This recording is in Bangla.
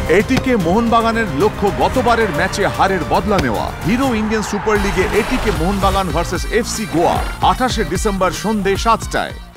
এটিকে মোহনবাগানের লক্ষ্য গতবারের ম্যাচে হারের বদলা নেওয়া। হিরো ইন্ডিয়ান সুপার লিগে ATK Mohun Bagan versus FC Goa 28 December সন্ধ্যে 7টায়।